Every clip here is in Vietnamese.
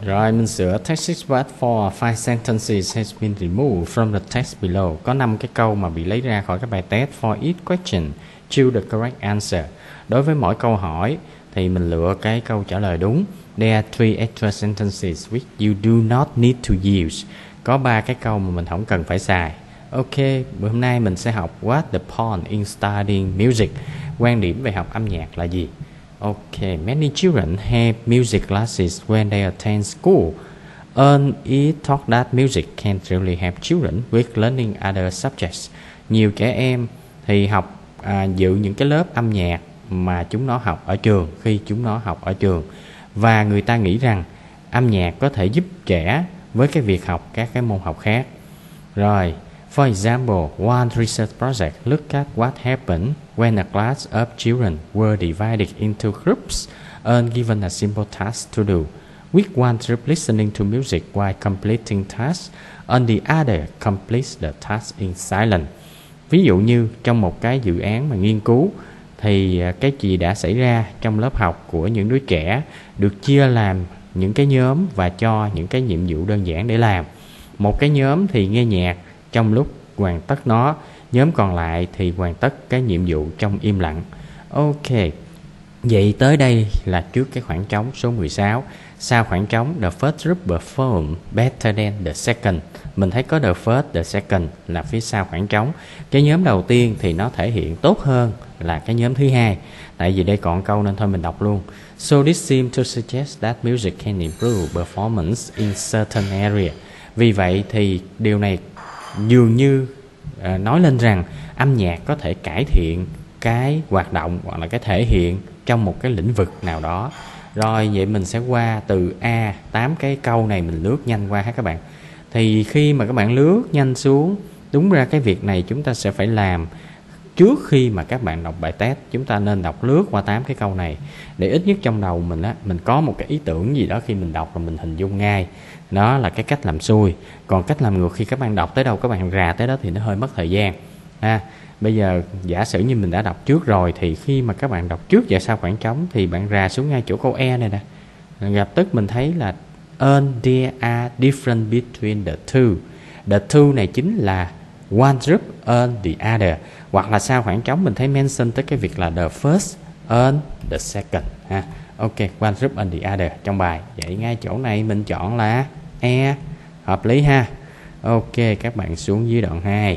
Rồi mình sửa text part for 5 sentences has been removed from the text below. Có 5 cái câu mà bị lấy ra khỏi cái bài test. For each question, choose the correct answer. Đối với mỗi câu hỏi thì mình lựa cái câu trả lời đúng. There are 3 extra sentences which you do not need to use. Có 3 cái câu mà mình không cần phải xài. Ok, bữa hôm nay mình sẽ học what the point in studying music. Quan điểm về học âm nhạc là gì? Okay, many children have music classes when they attend school. It taught that music can really help children with learning other subjects. Nhiều trẻ em thì dự những cái lớp âm nhạc mà chúng nó học ở trường, khi chúng nó học ở trường. Và người ta nghĩ rằng âm nhạc có thể giúp trẻ với cái việc học các cái môn học khác. Rồi, for example, one research project looked at what happened when a class of children were divided into groups and given a simple task to do, with one group listening to music while completing tasks, and the other completes the task in silence. Ví dụ như trong một cái dự án mà nghiên cứu thì cái gì đã xảy ra trong lớp học của những đứa trẻ được chia làm những cái nhóm và cho những cái nhiệm vụ đơn giản để làm. Một cái nhóm thì nghe nhạc trong lúc hoàn tất nó, nhóm còn lại thì hoàn tất cái nhiệm vụ trong im lặng. Ok, vậy tới đây là trước cái khoảng trống số 16. Sau khoảng trống, the first group performed better than the second. Mình thấy có the first, the second là phía sau khoảng trống. Cái nhóm đầu tiên thì nó thể hiện tốt hơn là cái nhóm thứ hai. Tại vì đây còn câu nên thôi mình đọc luôn. So this seems to suggest that music can improve performance in certain area. Vì vậy thì điều này dường như nói lên rằng âm nhạc có thể cải thiện cái hoạt động hoặc là cái thể hiện trong một cái lĩnh vực nào đó. Rồi vậy mình sẽ qua từ A, 8 cái câu này mình lướt nhanh qua ha các bạn. Thì khi mà các bạn lướt nhanh xuống, đúng ra cái việc này chúng ta sẽ phải làm trước khi mà các bạn đọc bài test. Chúng ta nên đọc lướt qua 8 cái câu này để ít nhất trong đầu mình mình có một cái ý tưởng gì đó khi mình đọc là mình hình dung ngay. Đó là cái cách làm xuôi. Còn cách làm ngược khi các bạn đọc tới đâu các bạn rà tới đó thì nó hơi mất thời gian. Bây giờ giả sử như mình đã đọc trước rồi thì khi mà các bạn đọc trước và sau khoảng trống thì bạn rà xuống ngay chỗ câu E này nè. Lập tức mình thấy là there are different between the two. The two này chính là one group and the other. Hoặc là sau khoảng trống mình thấy mention tới cái việc là the first and the second. Ok, one group and the other trong bài. Vậy ngay chỗ này mình chọn là E. Hợp lý ha. Ok, các bạn xuống dưới đoạn 2.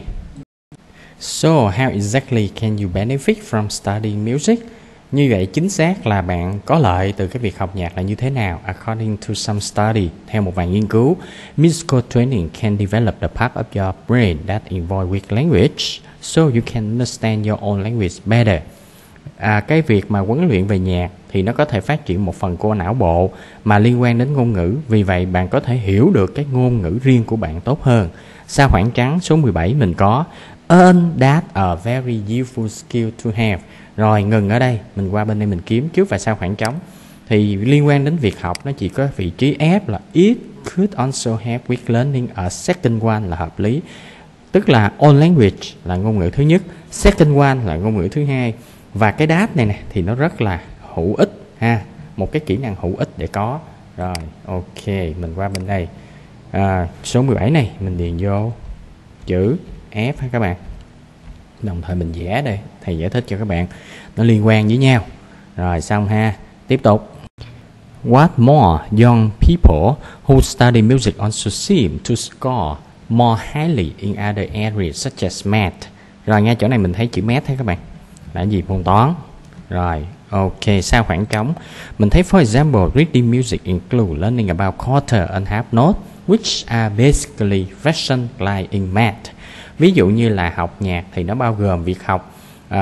So, how exactly can you benefit from studying music? Như vậy chính xác là bạn có lợi từ cái việc học nhạc là như thế nào? According to some study, theo một vài nghiên cứu, musical training can develop the part of your brain that involve with language, so you can understand your own language better. Cái việc mà huấn luyện về nhạc thì nó có thể phát triển một phần của não bộ mà liên quan đến ngôn ngữ. Vì vậy bạn có thể hiểu được cái ngôn ngữ riêng của bạn tốt hơn. Sau khoảng trắng số 17 mình có earn that a very useful skill to have. Rồi ngừng ở đây, mình qua bên đây mình kiếm trước và sau khoảng trống. Thì liên quan đến việc học nó chỉ có vị trí F là it could also help with learning a second one là hợp lý. Tức là own language là ngôn ngữ thứ nhất, second one là ngôn ngữ thứ hai. Và cái đáp này nè thì nó rất là hữu ích ha, một cái kỹ năng hữu ích để có. Rồi ok, mình qua bên đây. Số 17 này mình điền vô chữ F ha các bạn. Đồng thời mình vẽ đây, thầy giải thích cho các bạn, nó liên quan với nhau. Rồi xong ha, tiếp tục. What more young people who study music also seem to score more highly in other areas such as math. Rồi ngay chỗ này mình thấy chữ math ha các bạn. Là gì? Môn toán. Rồi ok, sau khoảng trống mình thấy for example reading music include learning about quarter and half note which are basically fractions like in math. Ví dụ như là học nhạc thì nó bao gồm việc học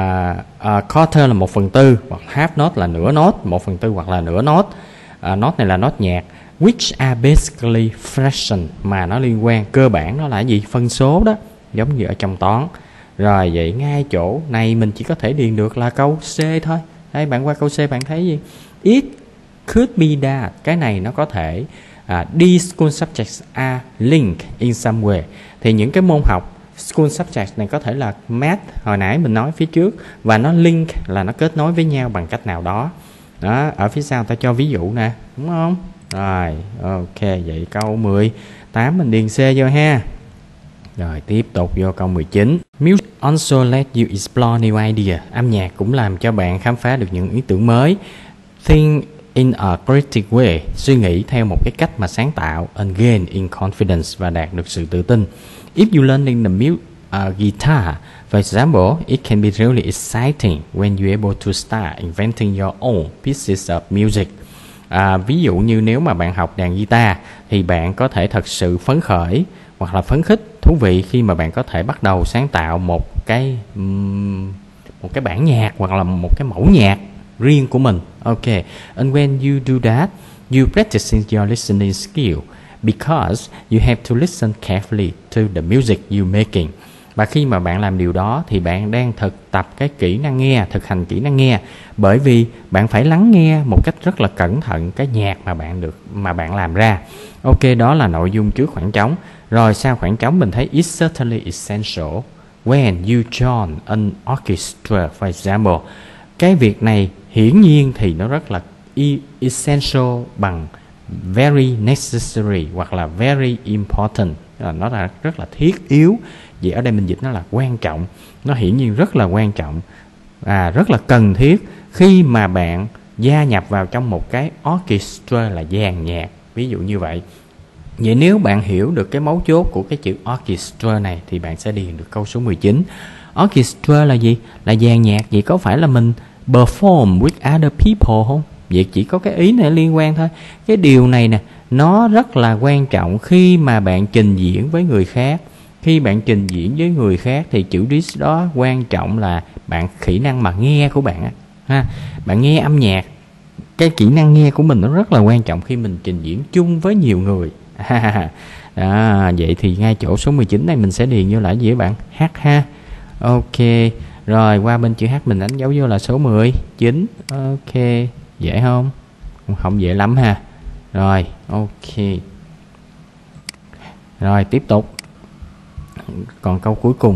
quarter là 1/4 hoặc half note là nửa nốt, 1/4 hoặc là nửa nốt. Nốt này là nốt nhạc. Which are basically fraction mà nó liên quan cơ bản nó là gì? Phân số đó, giống như ở trong toán. Rồi vậy ngay chỗ này mình chỉ có thể điền được là câu C thôi. Đây bạn qua câu C bạn thấy gì? It could be that. Cái này nó có thể these school subjects are linked in some way. Thì những cái môn học school subject này có thể là math hồi nãy mình nói phía trước, và nó link là nó kết nối với nhau bằng cách nào đó. Đó, ở phía sau ta cho ví dụ nè, đúng không? Rồi, ok, vậy câu 18 mình điền C vô ha. Rồi tiếp tục vô câu 19. Music also let you explore new idea. Âm nhạc cũng làm cho bạn khám phá được những ý tưởng mới. Think in a creative way. Suy nghĩ theo một cái cách mà sáng tạo. And gain in confidence. Và đạt được sự tự tin. If you learning the guitar, for example, it can be really exciting when you're able to start inventing your own pieces of music. Ví dụ như nếu mà bạn học đàn guitar thì bạn có thể thật sự phấn khởi hoặc là phấn khích, thú vị khi mà bạn có thể bắt đầu sáng tạo một cái bản nhạc hoặc là một cái mẫu nhạc riêng của mình. Ok, and when you do that, you practicing your listening skill because you have to listen carefully to the music you making. Và khi mà bạn làm điều đó thì bạn đang thực tập cái kỹ năng nghe, thực hành kỹ năng nghe, bởi vì bạn phải lắng nghe một cách rất là cẩn thận cái nhạc mà bạn làm ra. Ok, đó là nội dung trước khoảng trống. Rồi sau khoảng trống mình thấy it's certainly essential when you join an orchestra, for example. Cái việc này hiển nhiên thì nó rất là essential bằng very necessary hoặc là very important. Nó là rất là thiết yếu. Vậy ở đây mình dịch nó là quan trọng. Nó hiển nhiên rất là quan trọng, rất là cần thiết khi mà bạn gia nhập vào trong một cái orchestra là dàn nhạc. Ví dụ như vậy. Vậy nếu bạn hiểu được cái mấu chốt của cái chữ orchestra này thì bạn sẽ điền được câu số 19. Orchestra là gì? Là dàn nhạc. Vậy có phải là mình perform with other people không? Vậy chỉ có cái ý này liên quan thôi. Cái điều này nè, nó rất là quan trọng khi mà bạn trình diễn với người khác. Khi bạn trình diễn với người khác thì chữ this đó quan trọng là kỹ năng mà nghe của bạn ha. Bạn nghe âm nhạc, cái kỹ năng nghe của mình nó rất là quan trọng khi mình trình diễn chung với nhiều người. Vậy thì ngay chỗ số 19 này mình sẽ điền vô là gì các bạn? H ha. Ok. Rồi qua bên chữ H mình đánh dấu vô là số 19. Ok. Dễ không? Không dễ lắm ha. Rồi, ok. Rồi tiếp tục. Còn câu cuối cùng.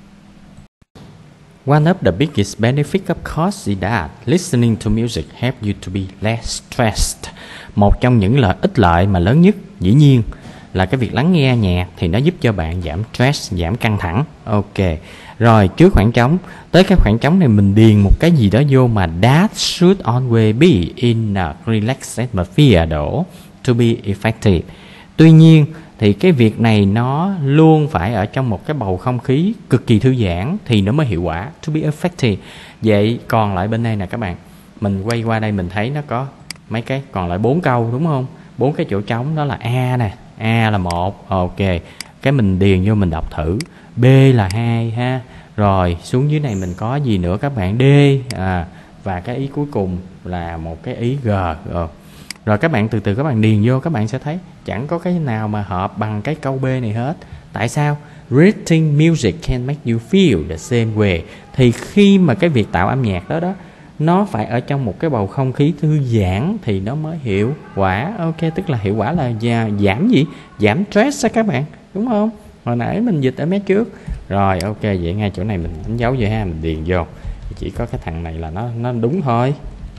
One of the biggest benefits of course is that listening to music help you to be less stressed. Một trong những ích lợi mà lớn nhất dĩ nhiên là cái việc lắng nghe nhạc thì nó giúp cho bạn giảm stress, giảm căng thẳng. Ok. Rồi trước khoảng trống, tới cái khoảng trống này mình điền một cái gì đó vô mà that should always be in a relaxed atmosphere đổ to be effective. Tuy nhiên thì cái việc này nó luôn phải ở trong một cái bầu không khí cực kỳ thư giãn thì nó mới hiệu quả. To be effective. Vậy còn lại bên đây nè các bạn, mình quay qua đây mình thấy nó có mấy cái, còn lại 4 câu đúng không? 4 cái chỗ trống đó là A nè, A là 1, ok. Cái mình điền vô mình đọc thử. B là 2 ha. Rồi xuống dưới này mình có gì nữa các bạn? D và cái ý cuối cùng là một cái ý G. Rồi các bạn từ từ các bạn điền vô, các bạn sẽ thấy chẳng có cái nào mà hợp bằng cái câu B này hết. Tại sao? Reading music can make you feel the same way. Thì khi mà cái việc tạo âm nhạc đó nó phải ở trong một cái bầu không khí thư giãn thì nó mới hiệu quả. Ok, tức là hiệu quả là giảm gì? Giảm stress các bạn, đúng không? Hồi nãy mình dịch ở mấy trước. Rồi ok, vậy ngay chỗ này mình đánh dấu vô ha, mình điền vô. Chỉ có cái thằng này là nó đúng thôi.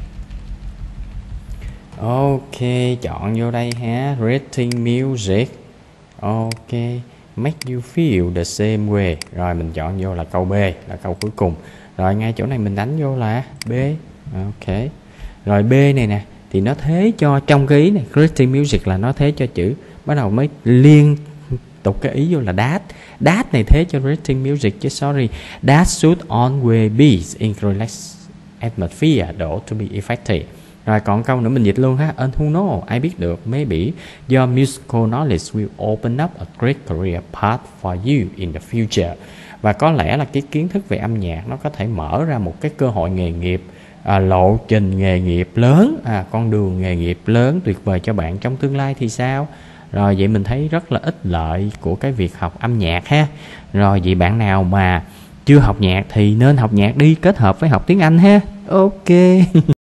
Ok, chọn vô đây ha. Reading music. Ok, make you feel the same way. Rồi mình chọn vô là câu B, là câu cuối cùng. Rồi ngay chỗ này mình đánh vô là B. Ok. Rồi B này nè thì nó thế cho trong cái ý này, reading music là nó thế cho chữ, bắt đầu mới liên tục cái ý vô là that. That này thế cho reading music chứ, sorry. That should always be in relaxed atmosphere đổ to be effective. Rồi còn câu nữa mình dịch luôn ha. And who know, ai biết được, maybe your musical knowledge will open up a great career path for you in the future. Và có lẽ là cái kiến thức về âm nhạc nó có thể mở ra một cái cơ hội nghề nghiệp, lộ trình nghề nghiệp lớn, con đường nghề nghiệp lớn tuyệt vời cho bạn trong tương lai thì sao? Rồi vậy mình thấy rất là ích lợi của cái việc học âm nhạc ha. Rồi vậy bạn nào mà chưa học nhạc thì nên học nhạc đi, kết hợp với học tiếng Anh ha. Ok.